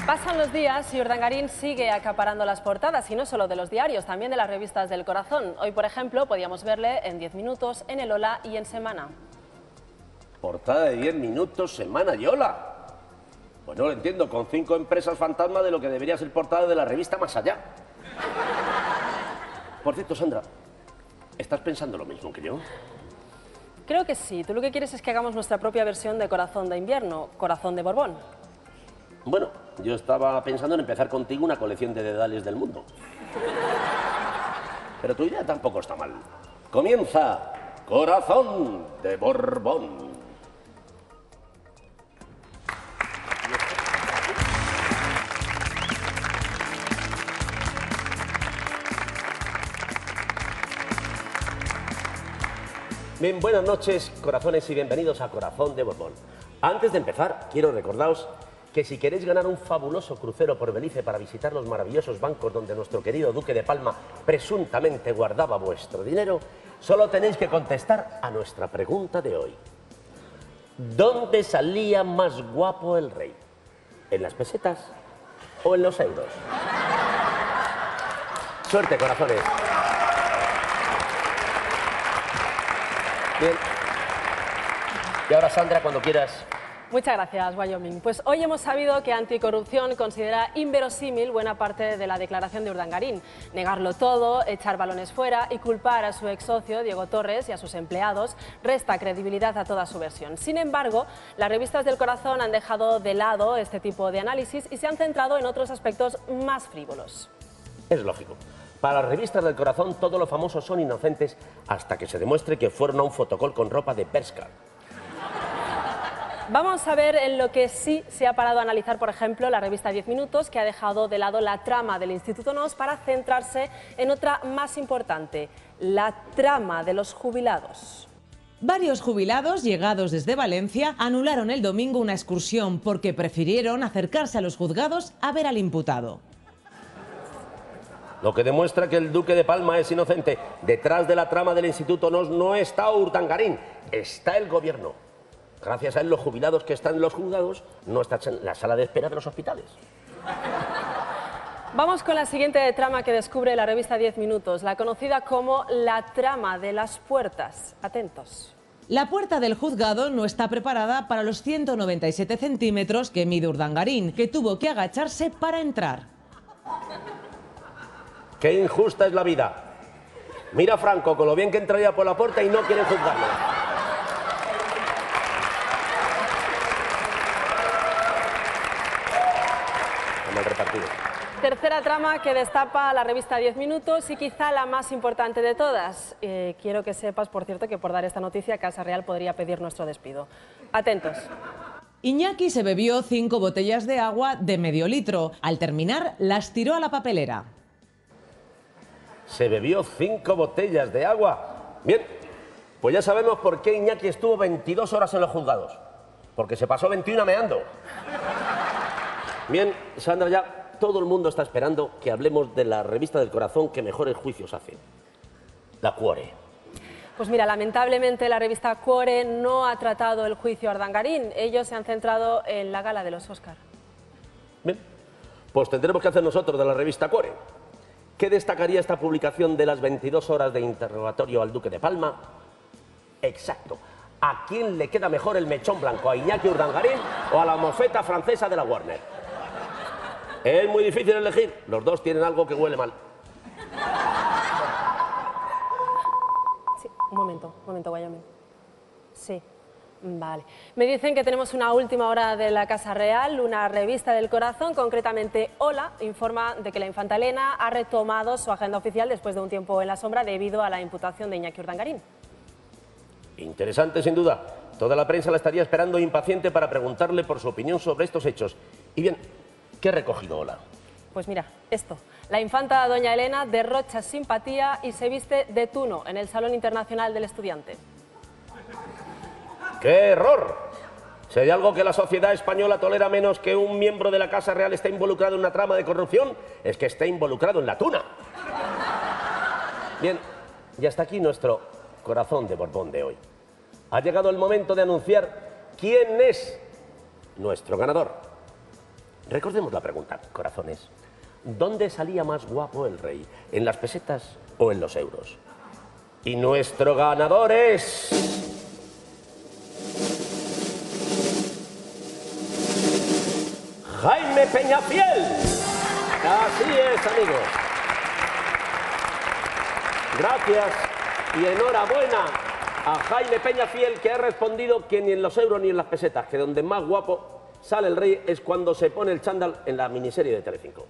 Pasan los días y Urdangarín sigue acaparando las portadas, y no solo de los diarios, también de las revistas del corazón. Hoy, por ejemplo, podíamos verle en 10 minutos, en El Hola y en Semana. Portada de 10 minutos, Semana y Hola. Pues no lo entiendo, con 5 empresas fantasma de lo que debería ser portada de la revista Más Allá. Por cierto, Sandra, ¿estás pensando lo mismo que yo? Creo que sí. Tú lo que quieres es que hagamos nuestra propia versión de Corazón de Invierno, Corazón de Borbón. Bueno, yo estaba pensando en empezar contigo una colección de dedales del mundo. Pero tu idea tampoco está mal. Comienza Corazón de Borbón. Bien, buenas noches, corazones, y bienvenidos a Corazón de Borbón. Antes de empezar, quiero recordaros que si queréis ganar un fabuloso crucero por Belice para visitar los maravillosos bancos donde nuestro querido Duque de Palma presuntamente guardaba vuestro dinero, solo tenéis que contestar a nuestra pregunta de hoy. ¿Dónde salía más guapo el rey? ¿En las pesetas o en los euros? Suerte, corazones. Bien. Y ahora, Sandra, cuando quieras. Muchas gracias, Wyoming. Pues hoy hemos sabido que Anticorrupción considera inverosímil buena parte de la declaración de Urdangarín. Negarlo todo, echar balones fuera y culpar a su ex socio, Diego Torres, y a sus empleados resta credibilidad a toda su versión. Sin embargo, las revistas del corazón han dejado de lado este tipo de análisis y se han centrado en otros aspectos más frívolos. Es lógico. Para las revistas del corazón, todos los famosos son inocentes hasta que se demuestre que fueron a un fotocall con ropa de Bershka. Vamos a ver en lo que sí se ha parado a analizar, por ejemplo, la revista 10 minutos, que ha dejado de lado la trama del Instituto NOS para centrarse en otra más importante, la trama de los jubilados. Varios jubilados llegados desde Valencia anularon el domingo una excursión porque prefirieron acercarse a los juzgados a ver al imputado. Lo que demuestra que el Duque de Palma es inocente. Detrás de la trama del Instituto NOS no está Urdangarín, está el gobierno. Gracias a él, los jubilados que están en los juzgados no están en la sala de espera de los hospitales. Vamos con la siguiente trama que descubre la revista 10 minutos, la conocida como la trama de las puertas. Atentos. La puerta del juzgado no está preparada para los 197 centímetros que mide Urdangarín, que tuvo que agacharse para entrar. ¡Qué injusta es la vida! Mira a Franco, con lo bien que entraría por la puerta y no quieren juzgarlo. Mal repartido. Tercera trama que destapa la revista 10 minutos y quizá la más importante de todas. Quiero que sepas, por cierto, que por dar esta noticia Casa Real podría pedir nuestro despido. Atentos. Iñaki se bebió 5 botellas de agua de medio litro. Al terminar, las tiró a la papelera. Se bebió 5 botellas de agua. Bien, pues ya sabemos por qué Iñaki estuvo 22 horas en los juzgados. Porque se pasó 21 meando. Bien, Sandra, ya todo el mundo está esperando que hablemos de la revista del corazón que mejores juicios hace. La Cuore. Pues mira, lamentablemente la revista Cuore no ha tratado el juicio a Urdangarín. Ellos se han centrado en la gala de los Oscar. Bien, pues tendremos que hacer nosotros de la revista Cuore. ¿Qué destacaría esta publicación de las 22 horas de interrogatorio al Duque de Palma? Exacto. ¿A quién le queda mejor el mechón blanco? ¿A Iñaki Urdangarín o a la mofeta francesa de la Warner? Es muy difícil elegir. Los dos tienen algo que huele mal. Sí, un momento, Wyoming. Sí. Vale. Me dicen que tenemos una última hora de la Casa Real, una revista del corazón, concretamente Hola, informa de que la infanta Elena ha retomado su agenda oficial después de un tiempo en la sombra debido a la imputación de Iñaki Urdangarín. Interesante, sin duda. Toda la prensa la estaría esperando impaciente para preguntarle por su opinión sobre estos hechos. Y bien, ¿qué ha recogido Hola? Pues mira, esto. La infanta doña Elena derrocha simpatía y se viste de tuno en el Salón Internacional del Estudiante. ¡Qué error! Si hay algo que la sociedad española tolera menos que un miembro de la Casa Real esté involucrado en una trama de corrupción, es que esté involucrado en la tuna. Bien, y hasta aquí nuestro Corazón de Borbón de hoy. Ha llegado el momento de anunciar quién es nuestro ganador. Recordemos la pregunta, corazones. ¿Dónde salía más guapo el rey? ¿En las pesetas o en los euros? Y nuestro ganador es... Jaime Peñafiel. Así es, amigos. Gracias y enhorabuena a Jaime Peñafiel, que ha respondido que ni en los euros ni en las pesetas, que donde más guapo sale el rey es cuando se pone el chándal en la miniserie de Telecinco.